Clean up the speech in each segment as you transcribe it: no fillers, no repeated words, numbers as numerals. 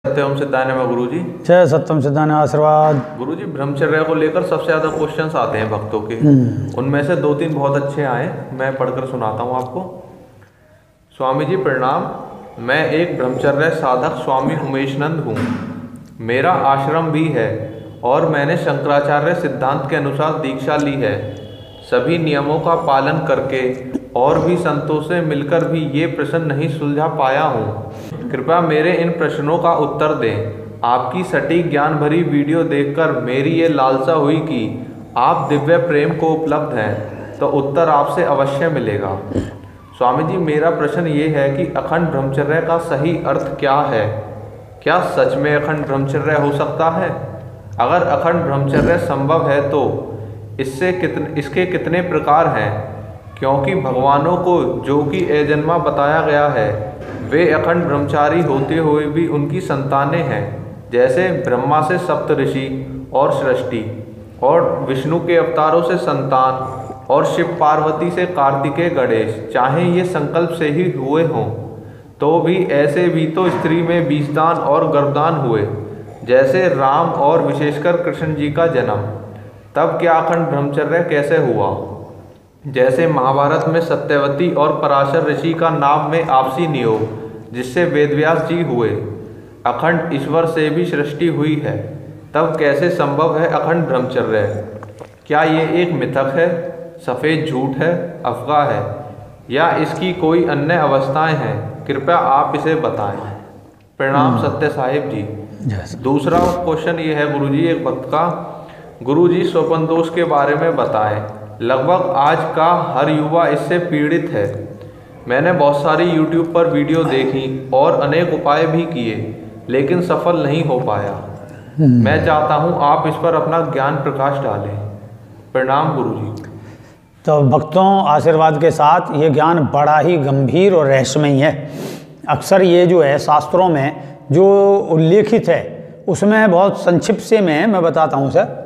सत्यम सिद्धान्य में गुरुजी। जय सत्यम सिद्धान्य आशीर्वाद। गुरुजी, ब्रह्मचर्य को लेकर सबसे ज्यादा क्वेश्चंस आते हैं भक्तों के। उनमें से 2-3 बहुत अच्छे आए, मैं पढ़कर सुनाता हूँ आपको। स्वामी जी प्रणाम, मैं एक ब्रह्मचर्य साधक स्वामी उमेशनंद हूँ। मेरा आश्रम भी है और मैंने शंकराचार्य सिद्धांत के अनुसार दीक्षा ली है। सभी नियमों का पालन करके और भी संतों से मिलकर भी ये प्रश्न नहीं सुलझा पाया हूँ। कृपया मेरे इन प्रश्नों का उत्तर दें। आपकी सटीक ज्ञान भरी वीडियो देखकर मेरी ये लालसा हुई कि आप दिव्य प्रेम को उपलब्ध हैं, तो उत्तर आपसे अवश्य मिलेगा। स्वामी जी, मेरा प्रश्न ये है कि अखंड ब्रह्मचर्य का सही अर्थ क्या है? क्या सच में अखंड ब्रह्मचर्य हो सकता है? अगर अखंड ब्रह्मचर्य संभव है तो इसके कितने प्रकार हैं? क्योंकि भगवानों को जो कि अजन्मा बताया गया है, वे अखंड ब्रह्मचारी होते हुए भी उनकी संतानें हैं। जैसे ब्रह्मा से सप्तऋषि और सृष्टि, और विष्णु के अवतारों से संतान, और शिव पार्वती से कार्तिकेय गणेश, चाहे ये संकल्प से ही हुए हों, तो भी ऐसे भी तो स्त्री में बीजदान और गर्भदान हुए, जैसे राम और विशेषकर कृष्ण जी का जन्म। तब क्या अखंड ब्रह्मचर्य कैसे हुआ? जैसे महाभारत में सत्यवती और पराशर ऋषि का नाम में आपसी नियोग, जिससे वेदव्यास जी हुए। अखंड ईश्वर से भी सृष्टि हुई है, तब कैसे संभव है अखंड ब्रह्मचर्य? क्या ये एक मिथक है, सफ़ेद झूठ है, अफवाह है, या इसकी कोई अन्य अवस्थाएं हैं? कृपया आप इसे बताएं। प्रणाम सत्य साहिब जी। दूसरा क्वेश्चन ये है गुरुजी, एक भक्त का, गुरुजी स्वपन दोष के बारे में बताएं। लगभग आज का हर युवा इससे पीड़ित है। मैंने बहुत सारी YouTube पर वीडियो देखी और अनेक उपाय भी किए, लेकिन सफल नहीं हो पाया। मैं चाहता हूं आप इस पर अपना ज्ञान प्रकाश डालें। प्रणाम गुरुजी। तो भक्तों, आशीर्वाद के साथ ये ज्ञान बड़ा ही गंभीर और रहस्यमय है। अक्सर ये जो है शास्त्रों में जो उल्लेखित है, उसमें बहुत संक्षिप्त से मैं बताता हूँ सर,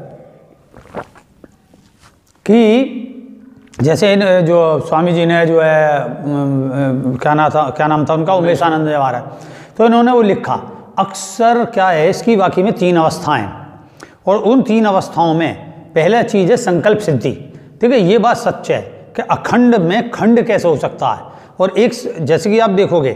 कि जैसे जो स्वामी जी ने जो है क्या नाम था उनका, उमेशानंद महाराज, तो इन्होंने वो लिखा। अक्सर क्या है, इसकी वाकई में 3 अवस्थाएं, और उन 3 अवस्थाओं में पहला चीज़ है संकल्प सिद्धि। ठीक है, ये बात सच है कि अखंड में खंड कैसे हो सकता है। और एक, जैसे कि आप देखोगे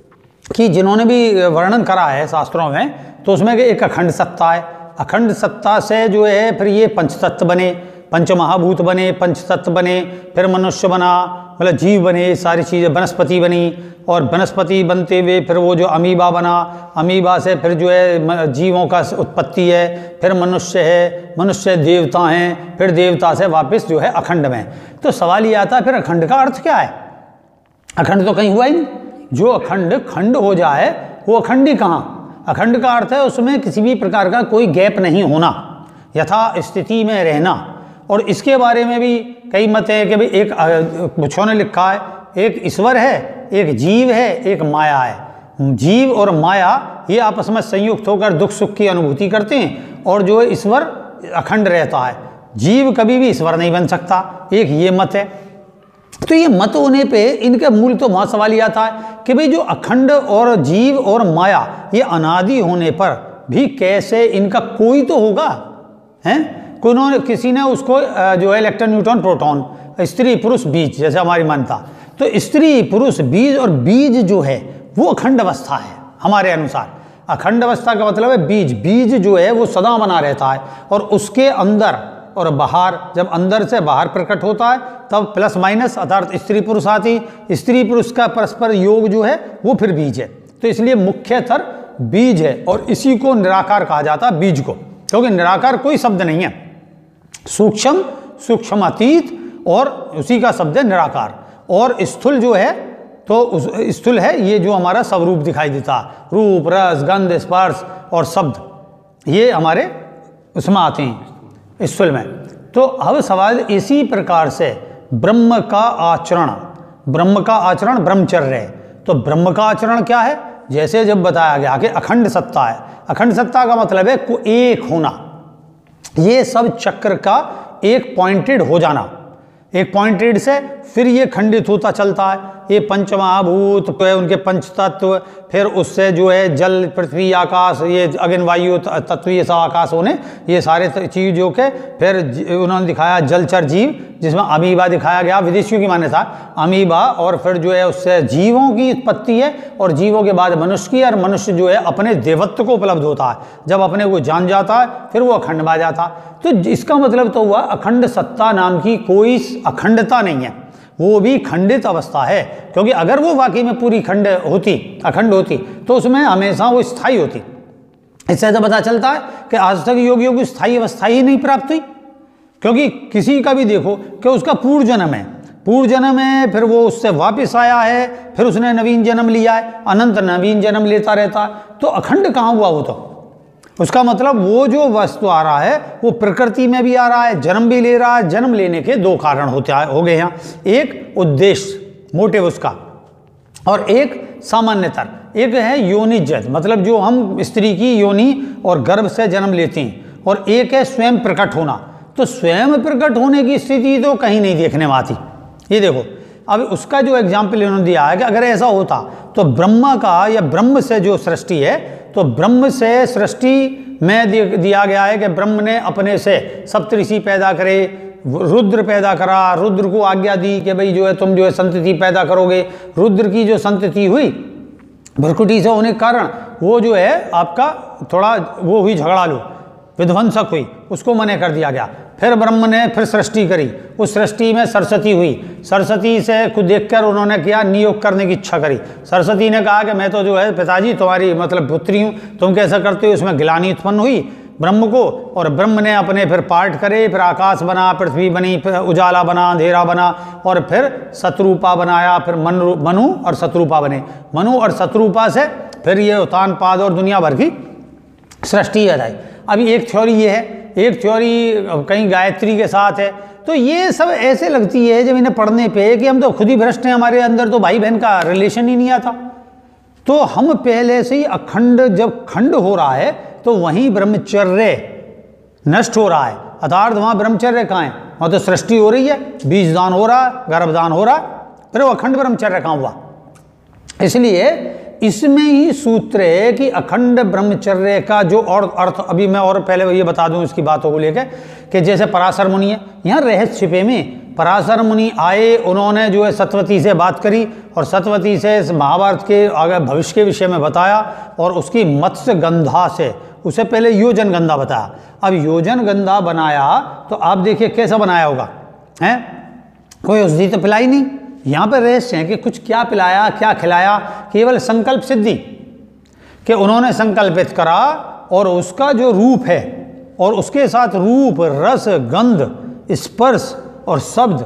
कि जिन्होंने भी वर्णन करा है शास्त्रों में, तो उसमें एक अखंड सत्ता है। अखंड सत्ता से जो है फिर ये पंचतत्व बने, पंचमहाभूत बने, पंचतत्व बने, फिर मनुष्य बना, मतलब जीव बने, सारी चीज़ें, वनस्पति बनी, और वनस्पति बनते हुए फिर वो जो अमीबा बना, अमीबा से फिर जो है जीवों का उत्पत्ति है, फिर मनुष्य है, मनुष्य देवता हैं, फिर देवता से वापस जो है अखंड में। तो सवाल ये आता है फिर अखंड का अर्थ क्या है? अखंड तो कहीं हुआ ही नहीं। जो अखंड खंड हो जाए वो अखंड ही कहाँ? अखंड का अर्थ है उसमें किसी भी प्रकार का कोई गैप नहीं होना, यथा स्थिति में रहना। और इसके बारे में भी कई मत हैं कि भाई एक बच्चों ने लिखा है, एक ईश्वर है, एक जीव है, एक माया है। जीव और माया ये आपस में संयुक्त होकर दुख सुख की अनुभूति करते हैं, और जो है ईश्वर अखंड रहता है। जीव कभी भी ईश्वर नहीं बन सकता, एक ये मत है। तो ये मत होने पे इनका मूल तो वहाँ सवाल ये आता है कि भाई जो अखंड और जीव और माया ये अनादि होने पर भी कैसे इनका कोई तो होगा, हैं? किसी ने उसको जो है इलेक्ट्रॉन न्यूट्रॉन प्रोटॉन, स्त्री पुरुष बीज, जैसे हमारी मान्यता, तो स्त्री पुरुष बीज, और बीज जो है वो अखंड अवस्था है हमारे अनुसार। अखंड अवस्था का मतलब है बीज, बीज जो है वो सदा बना रहता है, और उसके अंदर और बाहर, जब अंदर से बाहर प्रकट होता है तब प्लस माइनस अर्थात स्त्री पुरुष आती, स्त्री पुरुष का परस्पर योग जो है वो फिर बीज है। तो इसलिए मुख्यतर बीज है, और इसी को निराकार कहा जाता है, बीज को, क्योंकि निराकार कोई शब्द नहीं है, सूक्ष्म, सूक्ष्म अतीत, और उसी का शब्द है निराकार। और स्थूल जो है तो स्थूल है ये जो हमारा स्वरूप दिखाई देता, रूप रस गंध स्पर्श और शब्द, ये हमारे उसमें आते हैं स्थूल में। तो अब सवाल इसी प्रकार से ब्रह्म का आचरण, ब्रह्म का आचरण ब्रह्मचर्य है। तो ब्रह्म का आचरण क्या है? जैसे जब बताया गया कि अखंड सत्ता है, अखंड सत्ता का मतलब है को एक होना, ये सब चक्र का एक पॉइंटेड हो जाना, एक पॉइंटेड से फिर ये खंडित होता चलता है। ये पंचमहाभूत तो है, उनके पंच तत्व, फिर उससे जो है जल पृथ्वी आकाश, ये अग्नि वायु तत्व, ये सब आकाश होने, ये सारे चीज़ों के फिर उन्होंने दिखाया जलचर जीव, जिसमें अमीबा दिखाया गया, विदेशियों की मान्यता अमीबा, और फिर जो है उससे जीवों की उत्पत्ति है, और जीवों के बाद मनुष्य की, और मनुष्य जो है अपने देवत्व को उपलब्ध होता है, जब अपने को जान जाता है फिर वो अखंड में आ जाता। तो इसका मतलब तो हुआ अखंड सत्ता नाम की कोई अखंडता नहीं है, वो भी खंडित अवस्था है, क्योंकि अगर वो वाकई में पूरी अखंड होती तो उसमें हमेशा वो स्थायी होती। इससे ऐसा पता चलता है कि आज तक योगियों को स्थायी अवस्था ही नहीं प्राप्त हुई, क्योंकि किसी का भी देखो कि उसका पूर्व जन्म है, फिर वो उससे वापस आया है, फिर उसने नवीन जन्म लिया है, अनंत नवीन जन्म लेता रहता है, तो अखंड कहाँ हुआ वो? तो उसका मतलब वो जो वस्तु आ रहा है वो प्रकृति में भी आ रहा है, जन्म भी ले रहा है। जन्म लेने के दो कारण हो गए हैं, एक उद्देश्य मोटिव उसका, और एक सामान्यतर, एक है योनिजत, मतलब जो हम स्त्री की योनि और गर्भ से जन्म लेते हैं, और एक है स्वयं प्रकट होना। तो स्वयं प्रकट होने की स्थिति तो कहीं नहीं देखने में आती। ये देखो, अब उसका जो एग्जाम्पल इन्होंने दिया है कि अगर ऐसा होता तो ब्रह्मा का या ब्रह्म से जो सृष्टि है, तो ब्रह्म से सृष्टि में दिया गया है कि ब्रह्म ने अपने से सप्तऋषि पैदा करे, रुद्र पैदा करा, रुद्र को आज्ञा दी कि भाई जो है तुम जो है संतति पैदा करोगे। रुद्र की जो संतति हुई भ्रकुटी से होने के कारण वो जो है आपका थोड़ा वो हुई, झगड़ालू विध्वंसक हुई, उसको मना कर दिया गया। फिर ब्रह्म ने फिर सृष्टि करी, उस सृष्टि में सरस्वती हुई, सरस्वती से खुद देखकर उन्होंने किया नियोग करने की इच्छा करी। सरस्वती ने कहा कि मैं तो जो है पिताजी तुम्हारी मतलब पुत्री हूँ, तुम कैसा करते हो? उसमें गिलानी उत्पन्न हुई ब्रह्म को, और ब्रह्म ने अपने फिर पाठ करे, फिर आकाश बना, पृथ्वी बनी, फिर उजाला बना, अंधेरा बना, और फिर शत्रुपा बनाया, फिर मनु और शत्रुपा बने। मनु और शत्रुपा से फिर ये उत्तानपाद और दुनिया भर की सृष्टि आ जाए। अभी एक थ्योरी ये है, एक थ्योरी कहीं गायत्री के साथ है। तो ये सब ऐसे लगती है जब इन्हें पढ़ने पे कि हम तो खुद ही भ्रष्ट हैं, हमारे अंदर तो भाई बहन का रिलेशन ही नहीं आता। तो हम पहले से ही अखंड, जब खंड हो रहा है तो वहीं ब्रह्मचर्य नष्ट हो रहा है, अर्थात वहाँ ब्रह्मचर्य कहाँ है? वहाँ तो सृष्टि हो रही है, बीजदान हो रहा है, गर्भदान हो रहा है, फिर वो अखंड ब्रह्मचर्य कहाँ हुआ? इसलिए इसमें ही सूत्र है कि अखंड ब्रह्मचर्य का जो और अर्थ, अभी मैं और पहले ये बता दूं इसकी बातों को लेकर कि जैसे पराशर मुनि है, यहाँ रहस्य छिपे में पराशर मुनि आए, उन्होंने जो है सतवती से बात करी, और सतवती से महाभारत के आगे भविष्य के विषय में बताया, और उसकी मत्स्य गंधा से उसे पहले योजन गंधा बताया। अब योजन गंधा बनाया तो आप देखिए कैसा बनाया होगा, हैं? कोई औषधि तो पिलाई नहीं। यहाँ पर रहस्य है कि कुछ क्या पिलाया क्या खिलाया, केवल संकल्प सिद्धि कि उन्होंने संकल्पित करा, और उसका जो रूप है और उसके साथ रूप, रस, गंध, स्पर्श और शब्द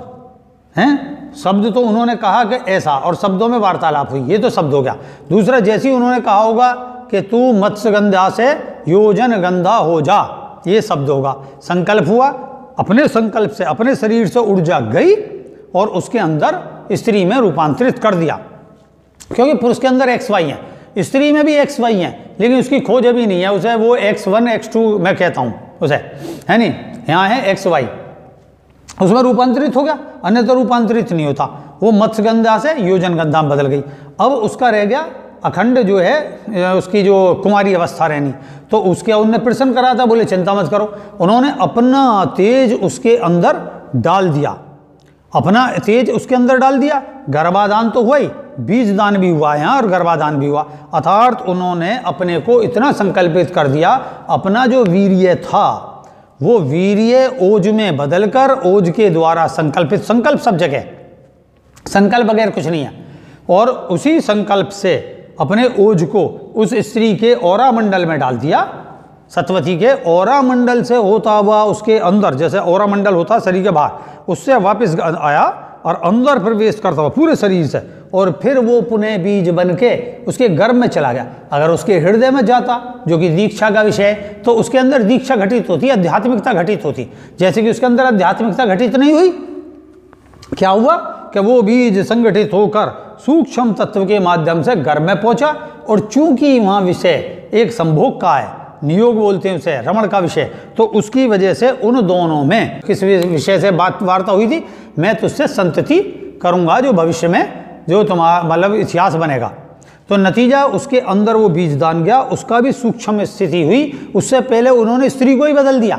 हैं। शब्द तो उन्होंने कहा कि ऐसा, और शब्दों में वार्तालाप हुई, ये तो शब्द हो गया। दूसरा, जैसे ही उन्होंने कहा होगा कि तू मत्स्य गंधा से योजन गंधा हो जा, ये शब्द होगा। संकल्प हुआ, अपने संकल्प से अपने शरीर से ऊर्जा गई और उसके अंदर स्त्री में रूपांतरित कर दिया, क्योंकि पुरुष के अंदर XY है, स्त्री में भी XY है, लेकिन उसकी खोज अभी नहीं है। उसे वो X1 X2 मैं कहता हूँ उसे, है नहीं, यहाँ है XY, उसमें रूपांतरित हो गया, अन्यथा रूपांतरित नहीं होता। वो मत्स्यगंधा से योजन गंधा में बदल गई। अब उसका रह गया अखंड जो है, उसकी जो कुमारी अवस्था रहनी, तो उसके उनने प्रश्न करा था, बोले चिंता मत करो, उन्होंने अपना तेज उसके अंदर डाल दिया, अपना तेज उसके अंदर डाल दिया। गर्भाधान तो हुआ ही, बीज दान भी हुआ है और गर्भाधान भी हुआ, अर्थात उन्होंने अपने को इतना संकल्पित कर दिया, अपना जो वीर्य था वो वीर्य ओज में बदलकर ओज के द्वारा संकल्पित, संकल्प सब जगह, संकल्प बगैर कुछ नहीं है, और उसी संकल्प से अपने ओज को उस स्त्री के औरा मंडल में डाल दिया। सतवती के औरा मंडल से होता हुआ उसके अंदर, जैसे औरा मंडल होता शरीर के बाहर, उससे वापस आया और अंदर प्रवेश करता हुआ पूरे शरीर से, और फिर वो पुनः बीज बन के उसके गर्भ में चला गया। अगर उसके हृदय में जाता, जो कि दीक्षा का विषय है, तो उसके अंदर दीक्षा घटित होती, आध्यात्मिकता घटित होती। जैसे कि उसके अंदर आध्यात्मिकता घटित नहीं हुई, क्या हुआ कि वो बीज संगठित होकर सूक्ष्म तत्व के माध्यम से गर्भ में पहुंचा, और चूंकि वहाँ विषय एक संभोग का है, नियोग बोलते हैं उसे, रमण का विषय, तो उसकी वजह से उन दोनों में किस विषय से बात वार्ता हुई थी, मैं तुझसे संतति करूंगा जो भविष्य में जो तुम्हारा मतलब इतिहास बनेगा। तो नतीजा उसके अंदर वो बीजदान गया, उसका भी सूक्ष्म स्थिति हुई। उससे पहले उन्होंने स्त्री को ही बदल दिया,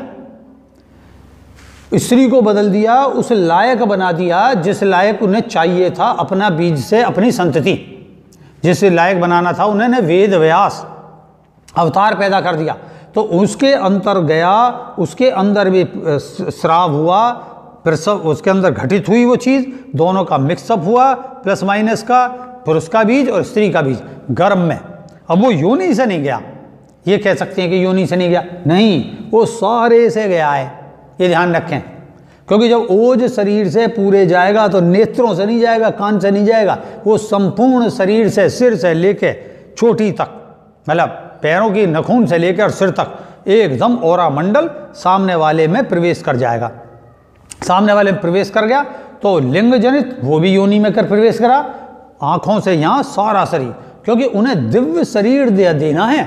स्त्री को बदल दिया, उस लायक बना दिया जिस लायक उन्हें चाहिए था अपना बीज से अपनी संतति, जिस लायक बनाना था उन्होंने वेद व्यास अवतार पैदा कर दिया। तो उसके अंतर गया, उसके अंदर भी स्राव हुआ, प्रसव उसके अंदर घटित हुई वो चीज़, दोनों का मिक्सअप हुआ प्लस माइनस का, पुरुष का बीज और स्त्री का बीज गर्भ में। अब वो योनि से नहीं गया, ये कह सकते हैं कि योनि से नहीं गया, नहीं, वो सारे से गया है, ये ध्यान रखें। क्योंकि जब ओज शरीर से पूरे जाएगा तो नेत्रों से नहीं जाएगा, कान से नहीं जाएगा, वो संपूर्ण शरीर से, सिर से लेके चोटी तक, मतलब पैरों की नखून से लेकर सिर तक एकदम औरा मंडल सामने वाले में प्रवेश कर जाएगा। सामने वाले में प्रवेश कर गया तो लिंग जनित वो भी योनि में कर प्रवेश करा, आंखों से यहाँ सारा शरीर, क्योंकि उन्हें दिव्य शरीर देना है,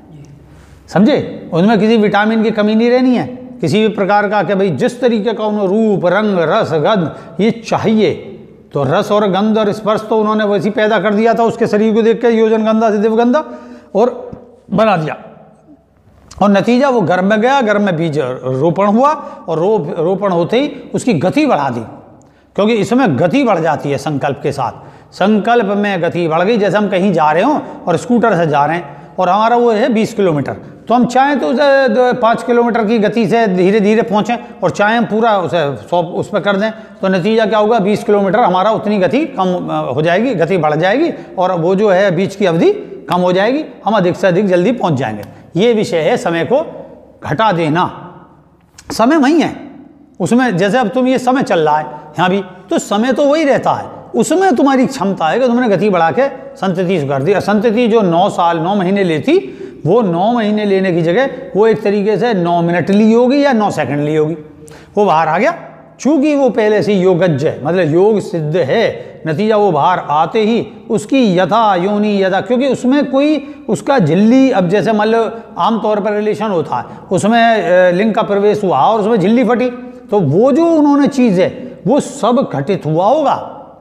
समझे। उनमें किसी विटामिन की कमी नहीं रहनी है, किसी भी प्रकार का कि भाई जिस तरीके का उन्हें रूप रंग रस गंध ये चाहिए, तो रस और गंध और स्पर्श तो उन्होंने वैसी पैदा कर दिया था उसके शरीर को देख के, योजन गंधा से दिव्यगंधा, और बना दिया। और नतीजा वो गर्भ में गया, गर्भ में बीज रोपण हुआ, और रोपण होते ही उसकी गति बढ़ा दी, क्योंकि इसमें गति बढ़ जाती है संकल्प के साथ। संकल्प में गति बढ़ गई, जैसे हम कहीं जा रहे हों और स्कूटर से जा रहे हैं और हमारा वो है 20 किलोमीटर, तो हम चाहें तो उसे 5 किलोमीटर की गति से धीरे धीरे पहुँचें, और चाहें हम पूरा उसे 100 उस पर कर दें, तो नतीजा क्या होगा, 20 किलोमीटर हमारा उतनी गति कम हो जाएगी, गति बढ़ जाएगी, और वो जो है बीच की अवधि कम हो जाएगी, हम अधिक से अधिक जल्दी पहुँच जाएंगे। ये विषय है समय को घटा देना। समय वही है उसमें, जैसे अब तुम ये समय चल रहा है यहाँ भी, तो समय तो वही रहता है, उसमें तुम्हारी क्षमता है कि तुमने गति बढ़ा के संतति कर दी। संतति जो 9 साल 9 महीने लेती, वो 9 महीने लेने की जगह वो एक तरीके से 9 मिनट ली होगी या 9 सेकंड ली होगी, वो बाहर आ गया। चूंकि वो पहले से योगज्ञ है, मतलब योग सिद्ध है, नतीजा वो बाहर आते ही उसकी यथा योनि यथा, क्योंकि उसमें कोई उसका झिल्ली, अब जैसे मान लो आमतौर पर रिलेशन होता है, उसमें लिंग का प्रवेश हुआ और उसमें झिल्ली फटी, तो वो जो उन्होंने चीज़ है वो सब घटित हुआ होगा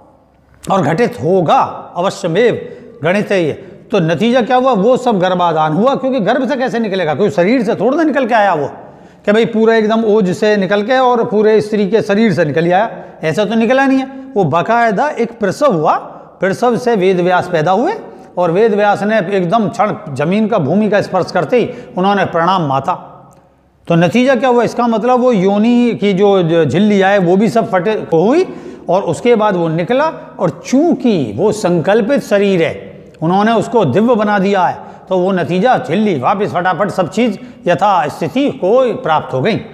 और घटित होगा अवश्यमेव, गणित है ये। तो नतीजा क्या हुआ, वो सब गर्भाधान हुआ, क्योंकि गर्भ से कैसे निकलेगा, कोई शरीर से थोड़ा ना निकल के आया वो, कि भाई पूरा एकदम ओज से निकल के और पूरे स्त्री के शरीर से निकल आया, ऐसा तो निकला नहीं है। वो बाकायदा एक प्रसव हुआ, प्रसव से वेद व्यास पैदा हुए, और वेद व्यास ने एकदम क्षण जमीन का भूमि का स्पर्श करते ही उन्होंने प्रणाम माता। तो नतीजा क्या हुआ, इसका मतलब वो योनि की जो झिल्ली आए वो भी सब फटे हुई, और उसके बाद वो निकला, और चूंकि वो संकल्पित शरीर है उन्होंने उसको दिव्य बना दिया है, तो वो नतीजा झिल्ली वापस फटाफट सब चीज़ यथा स्थिति को प्राप्त हो गई।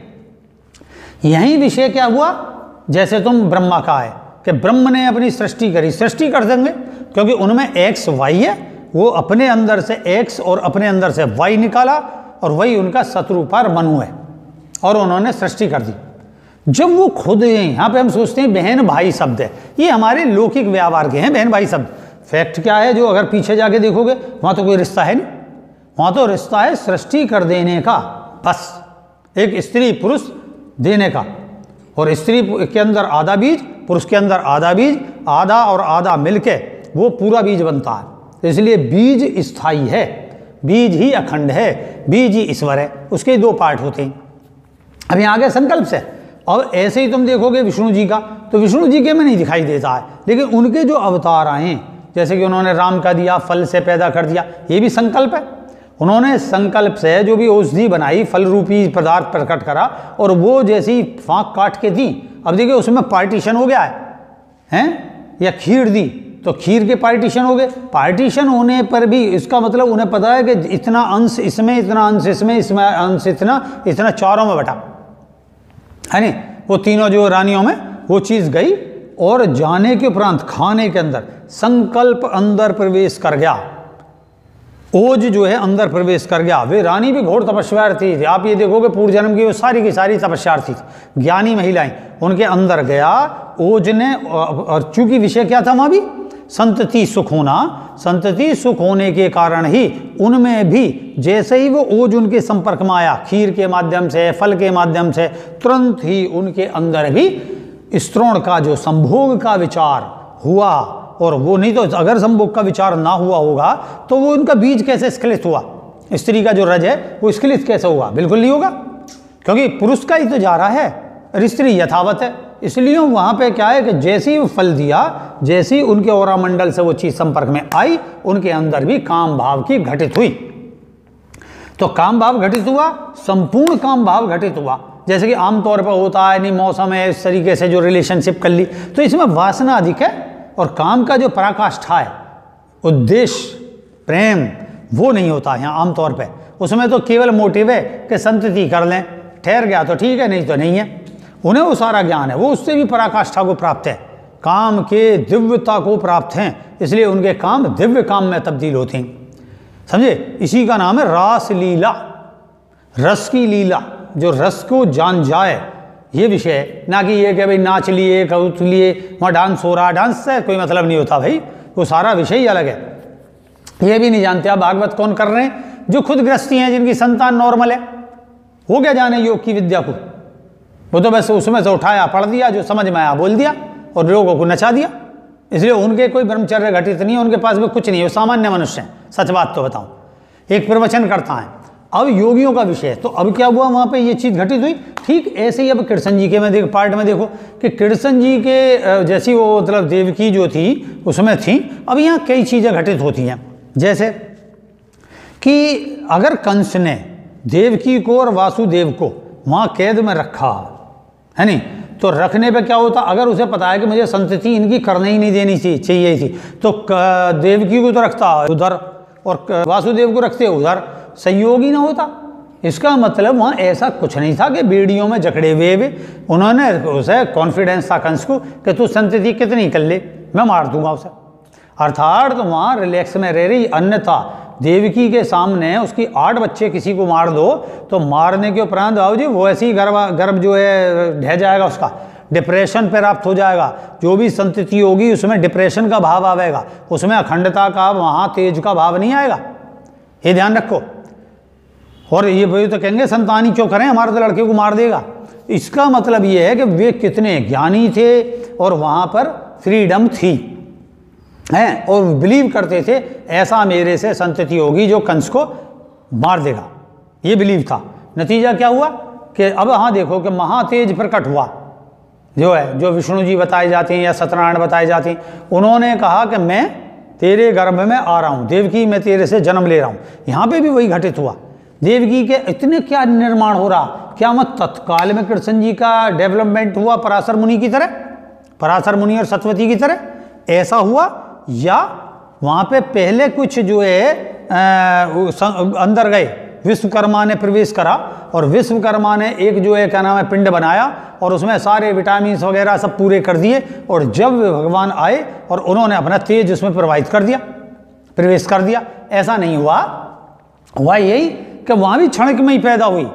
यही विषय क्या हुआ, जैसे तुम ब्रह्मा का है कि ब्रह्म ने अपनी सृष्टि करी, सृष्टि कर देंगे, क्योंकि उनमें एक्स वाई है, वो अपने अंदर से एक्स और अपने अंदर से वाई निकाला, और वही उनका शत्रुपार मनु है, और उन्होंने सृष्टि कर दी। जब वो खुद हैं, यहाँ पे हम सोचते हैं बहन भाई शब्द है, ये हमारे लौकिक व्यवहार के हैं बहन भाई शब्द। फैक्ट क्या है, जो अगर पीछे जाके देखोगे वहाँ तो कोई रिश्ता है नहीं, वहाँ तो रिश्ता है सृष्टि कर देने का, बस एक स्त्री पुरुष देने का, और स्त्री के अंदर आधा बीज, पुरुष के अंदर आधा बीज, आधा और आधा मिलके वो पूरा बीज बनता है। इसलिए बीज स्थायी है, बीज ही अखंड है, बीज ही ईश्वर है, उसके 2 पार्ट होते हैं। अभी आगे संकल्प से, और ऐसे ही तुम देखोगे विष्णु जी का, तो विष्णु जी के में नहीं दिखाई देता है, लेकिन उनके जो अवतार आए, जैसे कि उन्होंने राम का दिया, फल से पैदा कर दिया, ये भी संकल्प है। उन्होंने संकल्प से जो भी औषधि बनाई, फल रूपी पदार्थ प्रकट करा, और वो जैसी फाँक काट के दी, अब देखिए उसमें पार्टीशन हो गया है, या खीर दी तो खीर के पार्टीशन हो गए। पार्टीशन होने पर भी इसका मतलब उन्हें पता है कि इतना अंश इसमें, इतना अंश इसमें, इसमें अंश इतना, इतना चारों में बटा है नहीं, वो तीनों जो रानियों में वो चीज़ गई, और जाने के उपरांत खाने के अंदर संकल्प अंदर प्रवेश कर गया, ओज जो है अंदर प्रवेश कर गया। वे रानी भी घोर तपस्यार्थी थी, आप ये देखोगे पूर्व जन्म की वो सारी की सारी तपस्यार्थी थी, ज्ञानी महिलाएं, उनके अंदर गया ओज ने, और चूंकि विषय क्या था वहाँ भी संतति सुख होना, संतति सुख होने के कारण ही उनमें भी जैसे ही वो ओज उनके संपर्क में आया, खीर के माध्यम से, फल के माध्यम से, तुरंत ही उनके अंदर भी स्त्रोण का जो संभोग का विचार हुआ, और वो नहीं तो अगर संभोग का विचार ना हुआ होगा तो वो उनका बीज कैसे स्खलित हुआ, स्त्री का जो रज है वो स्खलित कैसे हुआ? बिल्कुल नहीं होगा, क्योंकि पुरुष का ही तो जा रहा है और स्त्री यथावत है। इसलिए वहाँ पे क्या है कि जैसे ही वो फल दिया, जैसे ही उनके औरा मंडल से वो चीज़ संपर्क में आई, उनके अंदर भी काम भाव की घटित हुई। तो काम भाव घटित हुआ, संपूर्ण काम भाव घटित हुआ। जैसे कि आमतौर पर होता है, नहीं मौसम है, इस तरीके से जो रिलेशनशिप कर ली, तो इसमें वासना अधिक है और काम का जो पराकाष्ठा है, उद्देश्य, प्रेम, वो नहीं होता यहाँ आमतौर पे। उसमें तो केवल मोटिव है कि संतति कर लें, ठहर गया तो ठीक है, नहीं तो नहीं है। उन्हें वो सारा ज्ञान है, वो उससे भी पराकाष्ठा को प्राप्त है, काम के दिव्यता को प्राप्त हैं, इसलिए उनके काम दिव्य काम में तब्दील होते हैं। समझे? इसी का नाम है रास लीला, रस की लीला, जो रस को जान जाए, ये विषय है। ना कि ये कि भाई नाच लिए, कूद लिए, वहाँ डांस हो रहा, डांस से कोई मतलब नहीं होता भाई, वो सारा विषय ही अलग है। ये भी नहीं जानते आप भागवत कौन कर रहे हैं, जो खुद गृहस्थी हैं, जिनकी संतान नॉर्मल है, वो क्या जाने योग की विद्या को। वो तो बस उसमें से उठाया, पढ़ दिया, जो समझ में आया बोल दिया और लोगों को नचा दिया। इसलिए उनके कोई ब्रह्मचर्य घटित नहीं है, उनके पास भी कुछ नहीं है, वो सामान्य मनुष्य हैं। सच बात तो बताऊं, एक प्रवचन करता है। अब योगियों का विषय है, तो अब क्या हुआ वहाँ पे ये चीज़ घटित हुई। ठीक ऐसे ही अब कृष्ण जी के में देख पार्ट में देखो कि कृष्ण जी के जैसी वो मतलब देवकी जो थी उसमें थी। अब यहाँ कई चीज़ें घटित होती हैं, जैसे कि अगर कंस ने देवकी को और वासुदेव को वहाँ कैद में रखा है नहीं, तो रखने पे क्या होता, अगर उसे पता है कि मुझे संतति इनकी करने ही नहीं देनी चाहिए थी, तो देवकी को तो रखता उधर और वासुदेव को रखते उधर, संयोग ही ना होता। इसका मतलब वहाँ ऐसा कुछ नहीं था कि बेड़ियों में जकड़े हुए उन्होंने उसे कॉन्फिडेंस था कंस को कि तू संतति कितनी कर ले, मैं मार दूंगा उसे। अर्थात तो वहाँ रिलैक्स में रह रही। अन्यथा देवकी के सामने उसकी 8 बच्चे किसी को मार दो तो मारने के उपरांत बाबू जी वो ऐसी गर्भ जो है ढह जाएगा, उसका डिप्रेशन प्राप्त हो जाएगा। जो भी संतति होगी उसमें डिप्रेशन का भाव आएगा, उसमें अखंडता का, वहाँ तेज का भाव नहीं आएगा, ये ध्यान रखो। और ये भाई तो कहेंगे संतानी क्यों करें, हमारे तो लड़के को मार देगा। इसका मतलब ये है कि वे कितने ज्ञानी थे और वहाँ पर फ्रीडम थी हैं, और बिलीव करते थे ऐसा मेरे से संतति होगी जो कंस को मार देगा, ये बिलीव था। नतीजा क्या हुआ कि अब हाँ देखो कि महातेज प्रकट हुआ, जो है जो विष्णु जी बताए जाते हैं या सत्यनारायण बताए जाते हैं। उन्होंने कहा कि मैं तेरे गर्भ में आ रहा हूँ, देवकी मैं तेरे से जन्म ले रहा हूँ। यहाँ पे भी वही घटित हुआ। देवकी के इतने क्या निर्माण हो रहा, क्या मत तत्काल में कृष्ण जी का डेवलपमेंट हुआ पराशर मुनि की तरह, पराशर मुनि और सतवती की तरह ऐसा हुआ, या वहाँ पे पहले कुछ जो है अंदर गए, विश्वकर्मा ने प्रवेश करा और विश्वकर्मा ने एक जो है क्या नाम है पिंड बनाया और उसमें सारे विटामिन वगैरह सब पूरे कर दिए, और जब भगवान आए और उन्होंने अपना तेज उसमें प्रवाहित कर दिया, प्रवेश कर दिया। ऐसा नहीं हुआ, हुआ यही कि वहाँ भी क्षणिक में ही पैदा हुई,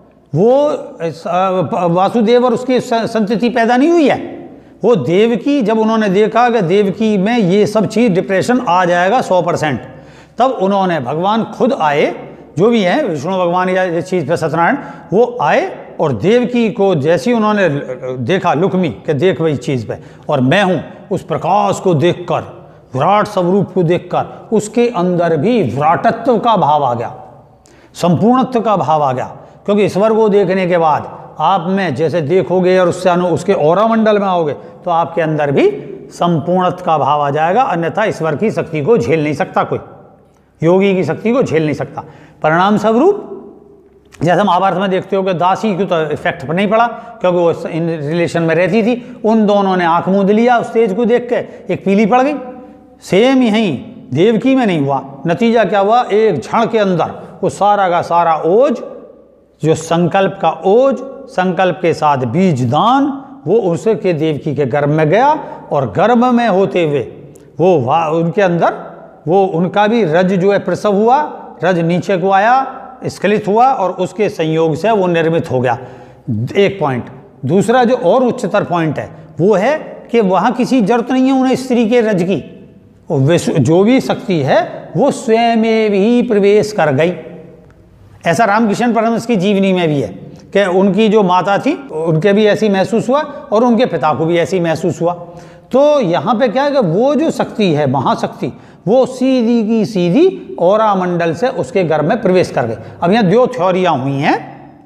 वो वासुदेव और उसकी संतति पैदा नहीं हुई है। वो देवकी जब उन्होंने देखा कि देवकी में ये सब चीज़ डिप्रेशन आ जाएगा 100%, तब उन्होंने भगवान खुद आए, जो भी है विष्णु भगवान या इस चीज़ पे सत्यनारायण, वो आए और देवकी को जैसी उन्होंने देखा लुक्मी कि देख वही चीज़ पे, और मैं हूँ, उस प्रकाश को देखकर, विराट स्वरूप को देखकर उसके अंदर भी विराटत्व का भाव आ गया, संपूर्णत्व का भाव आ गया। क्योंकि ईश्वर को देखने के बाद आप में जैसे देखोगे और उससे उसके औरा मंडल में आओगे तो आपके अंदर भी संपूर्णत्व का भाव आ जाएगा। अन्यथा ईश्वर की शक्ति को झेल नहीं सकता कोई, योगी की शक्ति को झेल नहीं सकता। परिणाम स्वरूप जैसे महाभारत में देखते हो कि दासी को तो इफेक्ट पर नहीं पड़ा क्योंकि वो इन रिलेशन में रहती थी, उन दोनों ने आंख मूंद लिया उस तेज को देख के, एक पीली पड़ गई। सेम यहीं देवकी में नहीं हुआ। नतीजा क्या हुआ, एक क्षण के अंदर वो सारा का सारा ओज, जो संकल्प का ओज, संकल्प के साथ बीज दान, वो उसके देवकी के गर्भ में गया, और गर्भ में होते हुए वो उनके अंदर वो उनका भी रज जो है प्रसव हुआ, रज नीचे को आया, स्खलित हुआ और उसके संयोग से वो निर्मित हो गया। एक पॉइंट। दूसरा जो और उच्चतर पॉइंट है वो है कि वहाँ किसी जरूरत नहीं है उन्हें स्त्री के रज की, जो भी शक्ति है वो स्वयं ही प्रवेश कर गई। ऐसा रामकृष्ण परमहंस की जीवनी में भी है कि उनकी जो माता थी उनके भी ऐसी महसूस हुआ और उनके पिता को भी ऐसी महसूस हुआ। तो यहाँ पे क्या है कि वो जो शक्ति है, महाशक्ति, वो सीधी की सीधी औरा मंडल से उसके गर्भ में प्रवेश कर गई। अब यहाँ दो थ्योरियाँ हुई हैं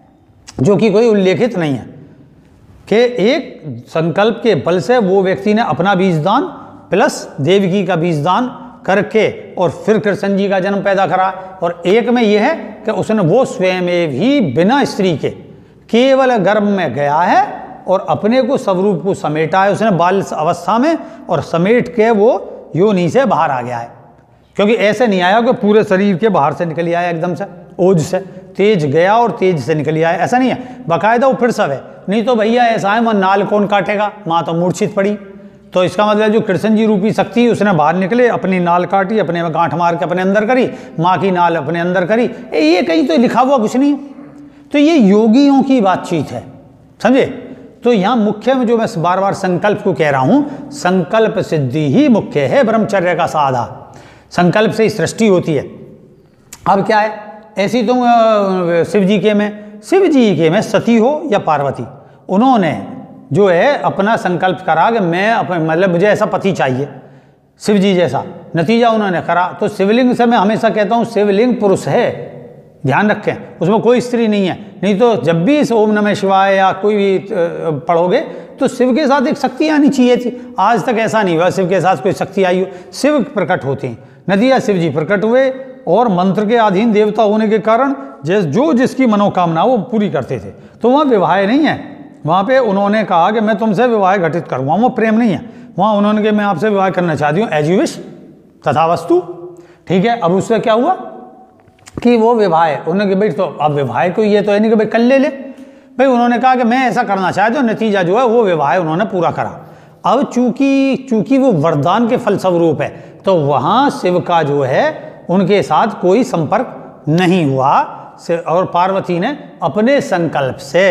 जो कि कोई उल्लेखित नहीं है कि एक संकल्प के बल से वो व्यक्ति ने अपना बीजदान प्लस देवकी का बीजदान करके और फिर कृष्ण जी का जन्म पैदा करा, और एक में यह है कि उसने वो स्वयं ही बिना स्त्री के केवल गर्भ में गया है और अपने को स्वरूप को समेटा है उसने बाल अवस्था में, और समेट के वो योनि से बाहर आ गया है। क्योंकि ऐसे नहीं आया कि पूरे शरीर के बाहर से निकल आया एकदम से, ओज से तेज गया और तेज से निकल आया, ऐसा नहीं है, बाकायदा वो फिर सब है। नहीं तो भैया ऐसा है, वह नाल कौन काटेगा, माँ तो मूर्छित पड़ी। तो इसका मतलब जो कृष्ण जी रूपी शक्ति उसने बाहर निकले, अपनी नाल काटी, अपने में गांठ मार के अपने अंदर करी, माँ की नाल अपने अंदर करी, ये कहीं तो लिखा हुआ कुछ नहीं। तो ये योगियों की बातचीत है, समझे। तो यहाँ मुख्य में जो मैं बार बार संकल्प को कह रहा हूँ, संकल्प सिद्धि ही मुख्य है ब्रह्मचर्य का साधा। संकल्प से ही सृष्टि होती है। अब क्या है, ऐसी तो शिव जी के में सती हो या पार्वती, उन्होंने जो है अपना संकल्प करा कि मैं मतलब मुझे ऐसा पति चाहिए शिव जी जैसा, नतीजा उन्होंने करा। तो शिवलिंग से मैं हमेशा कहता हूँ शिवलिंग पुरुष है, ध्यान रखें, उसमें कोई स्त्री नहीं है। नहीं तो जब भी इस ओम नमः शिवाय या कोई भी पढ़ोगे तो शिव के साथ एक शक्ति आनी चाहिए थी। आज तक ऐसा नहीं हुआ शिव के साथ कोई शक्ति आई हो। शिव प्रकट होते हैं, नतीजा शिव जी प्रकट हुए और मंत्र के अधीन देवता होने के कारण जो जिसकी मनोकामना वो पूरी करते थे। तो वहाँ विवाह नहीं है, वहाँ पे उन्होंने कहा कि मैं तुमसे विवाह घटित करूँगा, वो प्रेम नहीं है। वहाँ उन्होंने कहा मैं आपसे विवाह करना चाहती हूँ, एज यू विश, तथावस्तु, ठीक है। अब उससे क्या हुआ कि वो विवाह, उन्होंने कहा भाई तो अब विवाह को ये तो है नहीं कि भाई कल ले भाई, उन्होंने कहा कि मैं ऐसा करना चाहती हूँ, नतीजा जो है वो विवाह उन्होंने पूरा करा। अब चूंकि वो वरदान के फलस्वरूप है, तो वहाँ शिव का जो है उनके साथ कोई संपर्क नहीं हुआ, और पार्वती ने अपने संकल्प से।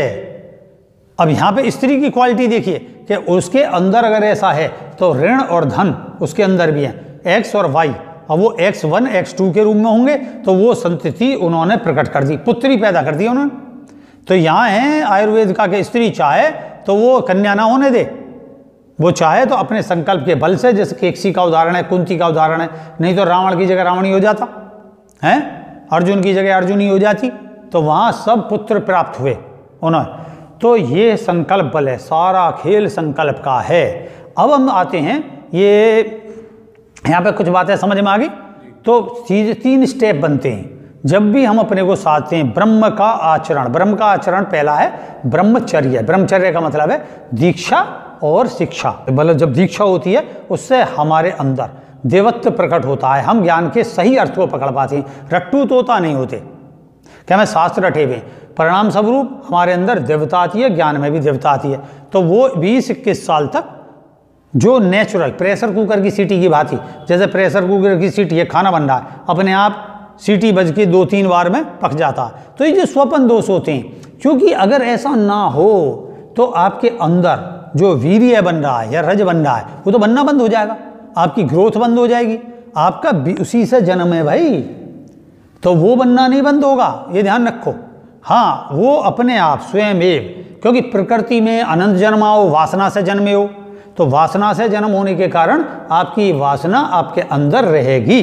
अब यहाँ पे स्त्री की क्वालिटी देखिए कि उसके अंदर अगर ऐसा है तो ऋण और धन उसके अंदर भी है, एक्स और वाई। अब वो x1 x2 के रूप में होंगे, तो वो संतति उन्होंने प्रकट कर दी, पुत्री पैदा कर दी उन्होंने। तो यहाँ है आयुर्वेद का कि स्त्री चाहे तो वो कन्या ना होने दे, वो चाहे तो अपने संकल्प के बल से, जैसे केकसी का उदाहरण है, कुंती का उदाहरण है, नहीं तो रावण की जगह रावणी हो जाता है, अर्जुन की जगह अर्जुनी हो जाती, तो वहाँ सब पुत्र प्राप्त हुए उन्होंने। तो ये संकल्प बल है, सारा खेल संकल्प का है। अब हम आते हैं, ये यहाँ पे कुछ बातें समझ में आ गई। तो 3 स्टेप बनते हैं जब भी हम अपने को साधते हैं। ब्रह्म का आचरण पहला है ब्रह्मचर्य। ब्रह्मचर्य का मतलब है दीक्षा और शिक्षा। मतलब जब दीक्षा होती है उससे हमारे अंदर देवत्व प्रकट होता है, हम ज्ञान के सही अर्थ को पकड़ पाते हैं, रट्टू तोता नहीं होते। क्या मैं शास्त्र रटे हुए, परिणाम स्वरूप हमारे अंदर देवता आती है, ज्ञान में भी देवता आती है। तो वो 20-21 साल तक जो नेचुरल प्रेशर कुकर की सीटी की बात ही, जैसे प्रेशर कुकर की सीटी है, खाना बन रहा है, अपने आप सीटी बज के 2-3 बार में पक जाता है। तो ये जो स्वपन दोष होते हैं, क्योंकि अगर ऐसा ना हो तो आपके अंदर जो वीर्य बन रहा है या रज बन रहा है वो तो बनना बंद हो जाएगा, आपकी ग्रोथ बंद हो जाएगी, आपका उसी से जन्म है भाई, तो वो बनना नहीं बंद होगा, ये ध्यान रखो। हाँ, वो अपने आप स्वयं एव, क्योंकि प्रकृति में अनंत जन्म आओ, वासना से जन्मे हो, तो वासना से जन्म होने के कारण आपकी वासना आपके अंदर रहेगी,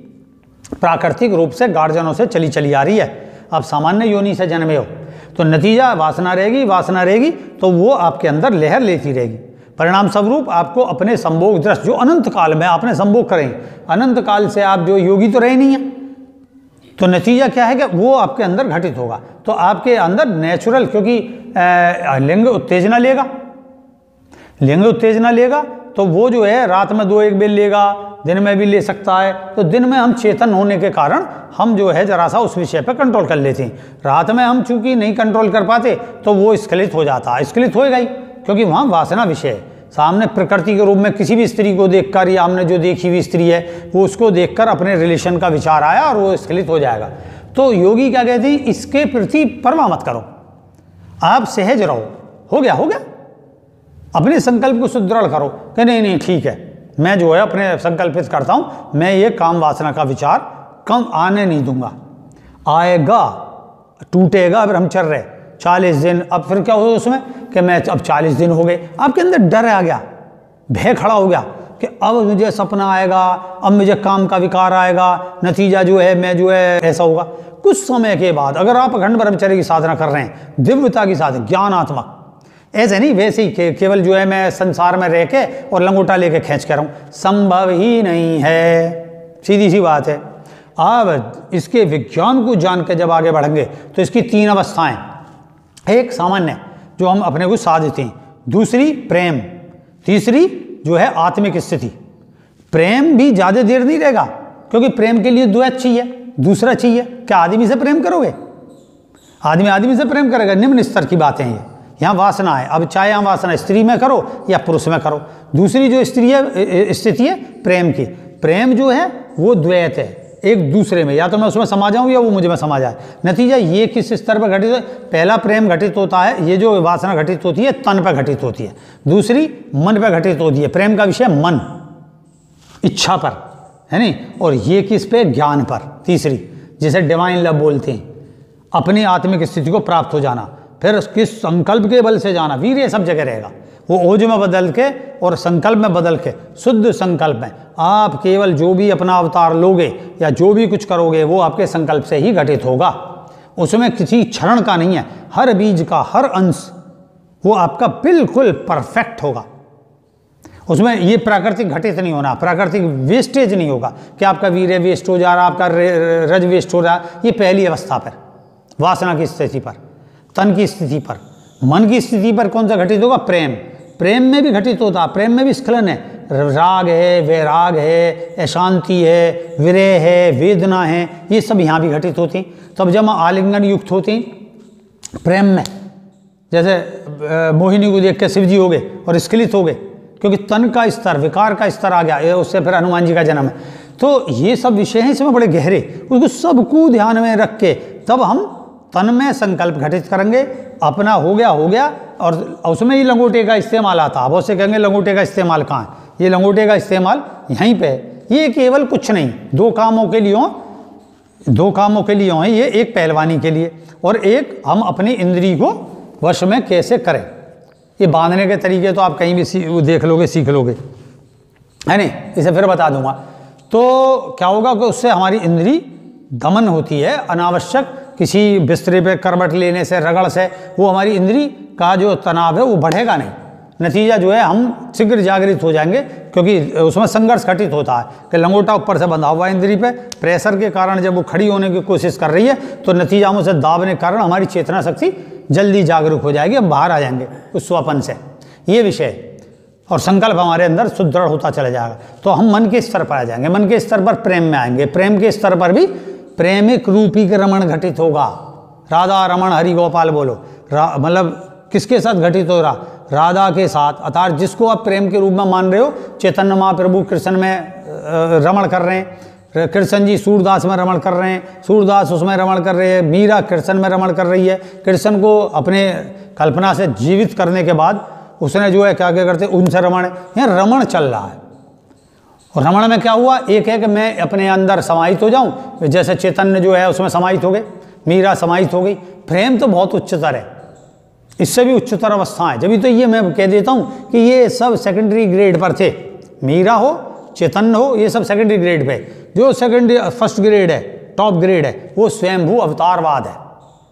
प्राकृतिक रूप से गार्जियनों से चली आ रही है। आप सामान्य योनि से जन्मे हो तो नतीजा वासना रहेगी तो वो आपके अंदर लहर लेती रहेगी। परिणाम स्वरूप आपको अपने संभोग दृष्टि जो अनंत काल में आपने संभोग करेंगे, अनंत काल से आप जो योगी तो रहे नहीं है, तो नतीजा क्या है कि वो आपके अंदर घटित होगा। तो आपके अंदर नेचुरल, क्योंकि लिंग उत्तेजना लेगा तो वो जो है रात में 2-1 बेल लेगा, दिन में भी ले सकता है। तो दिन में हम चेतन होने के कारण हम जो है जरा सा उस विषय पर कंट्रोल कर लेते हैं, रात में हम चूंकि नहीं कंट्रोल कर पाते तो वो स्खलित हो जाता है, स्खलित होएगा ही, क्योंकि वहाँ वासना विषय है। सामने प्रकृति के रूप में किसी भी स्त्री को देखकर या हमने जो देखी हुई स्त्री है वो उसको देखकर अपने रिलेशन का विचार आया और वो स्खलित हो जाएगा। तो योगी क्या कहते हैं, इसके प्रति परवाह मत करो, आप सहज रहो, हो गया, अपने संकल्प को सुदृढ़ करो कि नहीं ठीक है, मैं जो है अपने संकल्पित करता हूँ, मैं ये काम वासना का विचार कम आने नहीं दूंगा, आएगा टूटेगा ब्रह्मचर्य 40 दिन। अब फिर क्या हो उसमें कि मैं अब 40 दिन हो गए, आपके अंदर डर आ गया, भय खड़ा हो गया कि अब मुझे सपना आएगा, अब मुझे काम का विकार आएगा, नतीजा जो है मैं जो है ऐसा होगा। कुछ समय के बाद अगर आप अखंड ब्रह्मचर्य की साधना कर रहे हैं, दिव्यता की साधना, ज्ञानात्मक, ऐसे नहीं वैसे ही केवल जो है मैं संसार में रह के और लंगोटा लेके खींच कर रहा हूँ, संभव ही नहीं है, सीधी सी बात है। अब इसके विज्ञान को जान के जब आगे बढ़ेंगे तो इसकी 3 अवस्थाएं, एक सामान्य जो हम अपने को साधते हैं, दूसरी प्रेम, तीसरी जो है आत्मिक स्थिति। प्रेम भी ज़्यादा देर नहीं रहेगा, क्योंकि प्रेम के लिए द्वैत चाहिए, दूसरा चाहिए। क्या आदमी से प्रेम करोगे? आदमी से प्रेम करेगा, निम्न स्तर की बातें हैं। यहाँ वासना है, अब चाहे यहाँ वासना स्त्री में करो या पुरुष में करो। दूसरी जो स्थिति है प्रेम की, प्रेम जो है वो द्वैत है, एक दूसरे में, या तो मैं उसमें समा जाऊँ या वो मुझ में समा जाए। नतीजा ये किस स्तर पर घटित है? पहला प्रेम घटित होता है, ये जो वासना घटित होती है तन पर घटित होती है, दूसरी मन पर घटित होती है। प्रेम का विषय मन, इच्छा पर है नहीं, और ये किस पे? ज्ञान पर। तीसरी जिसे डिवाइन लव बोलते हैं, अपनी आत्मिक स्थिति को प्राप्त हो जाना, फिर किस संकल्प के बल से जाना। वीर्य सब जगह रहेगा, वो ओज में बदल के और संकल्प में बदल के, शुद्ध संकल्प में आप केवल जो भी अपना अवतार लोगे या जो भी कुछ करोगे वो आपके संकल्प से ही घटित होगा। उसमें किसी क्षरण का नहीं है, हर बीज का हर अंश वो आपका बिल्कुल परफेक्ट होगा। उसमें ये प्राकृतिक घटित नहीं होना, प्राकृतिक वेस्टेज नहीं होगा कि आपका वीर्य वेस्ट हो जा रहा, आपका रज वेस्ट हो रहा। ये पहली अवस्था पर, वासना की स्थिति पर, तन की स्थिति पर। मन की स्थिति पर कौन सा घटित होगा? प्रेम। प्रेम में भी घटित होता, प्रेम में भी स्खलन है, राग है, वैराग है, अशांति है, विरह है, वेदना है, ये सब यहाँ भी घटित होती हैं। तब जब हम आलिंगन युक्त होते हैं प्रेम में, जैसे मोहिनी को देख के शिव जी हो गए और स्खलित हो गए, क्योंकि तन का स्तर, विकार का स्तर आ गया, उससे फिर हनुमान जी का जन्म है। तो ये सब विषय हैं इसमें बड़े गहरे, उसको सबको ध्यान में रख के तब हम तन में संकल्प घटित करेंगे। अपना हो गया और उसमें ही लंगोटे का इस्तेमाल आता है। बहुत से कहेंगे लंगोटे का इस्तेमाल कहाँ है? ये लंगोटे का इस्तेमाल यहीं पे है। ये केवल कुछ नहीं, दो कामों के लिए है ये, एक पहलवानी के लिए और एक हम अपनी इंद्री को वश में कैसे करें। ये बांधने के तरीके तो आप कहीं भी देख लोगे, सीख लोगे, है नहीं? इसे फिर बता दूंगा। तो क्या होगा कि उससे हमारी इंद्री दमन होती है, अनावश्यक किसी बिस्तरे पे करवट लेने से, रगड़ से वो हमारी इंद्री का जो तनाव है वो बढ़ेगा नहीं। नतीजा जो है हम शीघ्र जागृत हो जाएंगे, क्योंकि उसमें संघर्ष घटित होता है कि लंगोटा ऊपर से बंधा हुआ है इंद्री पे, प्रेशर के कारण जब वो खड़ी होने की कोशिश कर रही है तो नतीजा हम उसे दाबने के कारण हमारी चेतना शक्ति जल्दी जागरूक हो जाएगी, हम बाहर आ जाएंगे उस स्वपन से। ये विषय, और संकल्प हमारे अंदर सुदृढ़ होता चला जाएगा। तो हम मन के स्तर पर आ जाएंगे, मन के स्तर पर प्रेम में आएंगे, प्रेम के स्तर पर भी प्रेमिक रूपी के रमण घटित होगा। राधा रमण हरि गोपाल बोलो, मतलब किसके साथ घटित हो रहा? राधा के साथ। अर्थात जिसको आप प्रेम के रूप में मान रहे हो, चैतन्य महाप्रभु कृष्ण में रमण कर रहे हैं, कृष्ण जी सूरदास में रमण कर रहे हैं, सूरदास उसमें रमण कर रहे हैं, मीरा कृष्ण में रमण कर रही है। कृष्ण को अपने कल्पना से जीवित करने के बाद उसने जो है क्या करते उनसे रमण, यहाँ रमण चल रहा है। और रमण में क्या हुआ? एक है कि मैं अपने अंदर समाहित हो जाऊं, जैसे चैतन्य जो है उसमें समाहित हो गए, मीरा समाहित हो गई। प्रेम तो बहुत उच्चतर है, इससे भी उच्चतर अवस्थाएं। जब तो ये मैं कह देता हूं कि ये सब सेकेंडरी ग्रेड पर थे। मीरा हो, चैतन्य हो, ये सब सेकेंडरी ग्रेड पे। जो फर्स्ट ग्रेड है, टॉप ग्रेड है, वो स्वयंभू अवतारवाद है।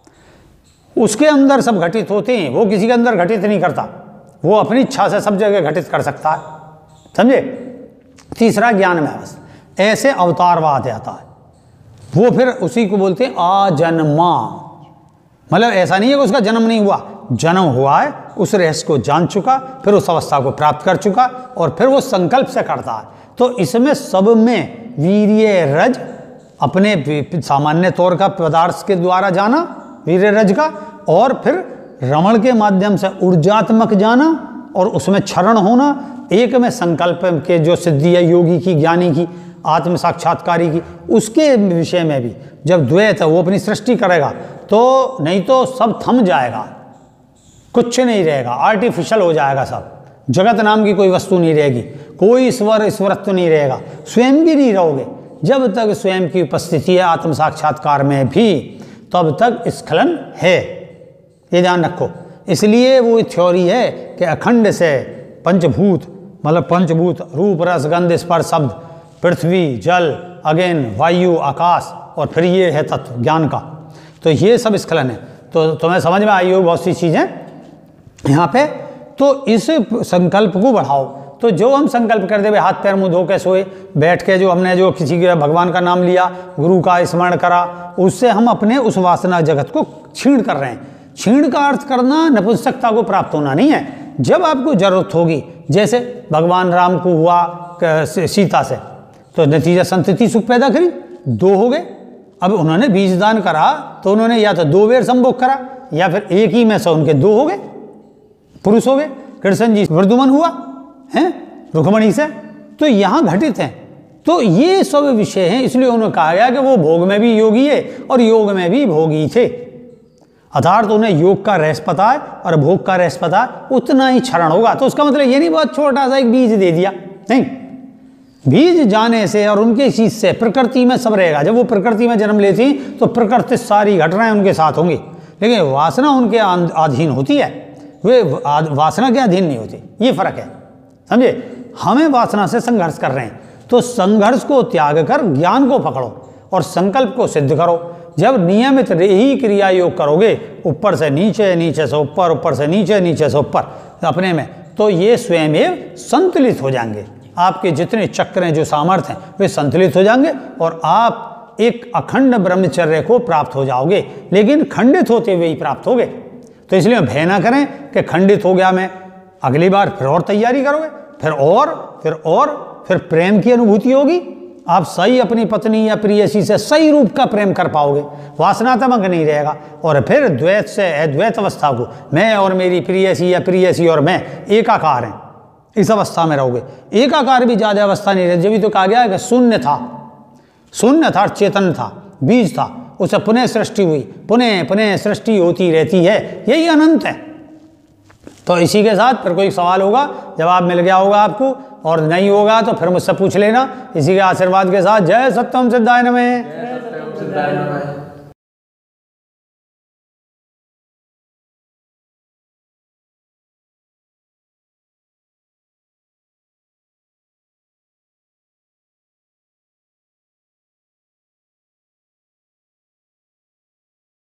उसके अंदर सब घटित होते हैं, वो किसी के अंदर घटित नहीं करता, वो अपनी इच्छा से सब जगह घटित कर सकता है। समझे? तीसरा ज्ञान में अवस्था, ऐसे अवतारवाद आता है, वो फिर उसी को बोलते हैं आजन्मा। मतलब ऐसा नहीं है कि उसका जन्म नहीं हुआ, जन्म हुआ है, उस रहस्य को जान चुका, फिर उस अवस्था को प्राप्त कर चुका और फिर वो संकल्प से करता है। तो इसमें सब में वीर्य रज अपने सामान्य तौर का पदार्थ के द्वारा जाना, वीर्य रज का, और फिर रमण के माध्यम से ऊर्जात्मक जाना और उसमें क्षरण होना। एक में संकल्प के जो सिद्धि है योगी की, ज्ञानी की, आत्म साक्षात्कारी की, उसके विषय में भी जब द्वैत है वो अपनी सृष्टि करेगा, तो नहीं तो सब थम जाएगा, कुछ नहीं रहेगा, आर्टिफिशियल हो जाएगा सब। जगत नाम की कोई वस्तु नहीं रहेगी, कोई ईश्वरत्व नहीं रहेगा, स्वयं भी नहीं रहोगे। जब तक स्वयं की उपस्थिति है आत्म साक्षात्कार में भी, तब तक स्खलन है, ये ध्यान रखो। इसलिए वो थ्योरी है कि अखंड से पंचभूत मतलब पंचभूत, रूप रस गंध स्पर्श शब्द, पृथ्वी जल, अगेन वायु आकाश, और फिर ये है तत्व ज्ञान का। तो ये सब स्खलन है। तो तुम्हें समझ में आई होगी बहुत सी चीज़ें यहाँ पे। तो इस संकल्प को बढ़ाओ। तो जो हम संकल्प कर दे भाई हाथ पैर मुंह धो के सोए, बैठ के जो हमने जो किसी के भगवान का नाम लिया, गुरु का स्मरण करा, उससे हम अपने उस वासना जगत को क्षीण कर रहे हैं। क्षीण का अर्थ करना नपुंसकता को प्राप्त होना नहीं है। जब आपको जरूरत होगी, जैसे भगवान राम को हुआ सीता से, तो नतीजा संतति सुख पैदा करी, 2 हो गए। अब उन्होंने बीज दान करा तो उन्होंने या तो 2 बार संभोग करा, या फिर एक ही में से उनके 2 हो गए, पुरुष हो गए। कृष्ण जी वर्धुमन हुआ है रुक्मणी से, तो यहाँ घटित हैं। तो ये सब विषय हैं, इसलिए उन्होंने कहा गया कि वो भोग में भी योगी है और योग में भी भोगी थे। अर्थात तो उन्हें योग का रहस्य पता है और भोग का रहस्य पता है, उतना ही क्षरण होगा। तो उसका मतलब ये नहीं बहुत छोटा सा एक बीज दे दिया, नहीं। बीज जाने से और उनके चीज से प्रकृति में सब रहेगा। जब वो प्रकृति में जन्म लेती तो प्रकृति सारी घटनाएं उनके साथ होंगी, लेकिन वासना उनके अधीन होती है, वे वासना के अधीन नहीं होती। ये फर्क है, समझे। हमें वासना से संघर्ष कर रहे हैं, तो संघर्ष को त्याग कर ज्ञान को पकड़ो और संकल्प को सिद्ध करो। जब नियमित ही क्रिया योग करोगे, ऊपर से नीचे, नीचे से ऊपर, ऊपर से नीचे, नीचे से ऊपर अपने में, तो ये स्वयं संतुलित हो जाएंगे। आपके जितने चक्र हैं, जो सामर्थ्य हैं, वे संतुलित हो जाएंगे और आप एक अखंड ब्रह्मचर्य को प्राप्त हो जाओगे। लेकिन खंडित होते हुए ही प्राप्त होगे। तो इसलिए भय ना करें कि खंडित हो गया मैं, अगली बार फिर और तैयारी करोगे, फिर प्रेम की अनुभूति होगी। आप सही अपनी पत्नी या प्रियसी से सही रूप का प्रेम कर पाओगे, वासनात्मक नहीं रहेगा। और फिर द्वैत से अद्वैत अवस्था को, मैं और मेरी प्रियसी या प्रियसी और मैं एकाकार हैं, इस अवस्था में रहोगे। एकाकार भी ज्यादा अवस्था नहीं रहती। जब भी तो कहा गया है कि शून्य था, चेतन था, बीज था, उसे पुनः सृष्टि हुई, पुनः सृष्टि होती रहती है, यही अनंत है। तो इसी के साथ फिर कोई सवाल होगा, जवाब मिल गया होगा आपको, और नहीं होगा तो फिर मुझसे पूछ लेना। इसी के आशीर्वाद के साथ जय सत्यम सिद्धाय नमः।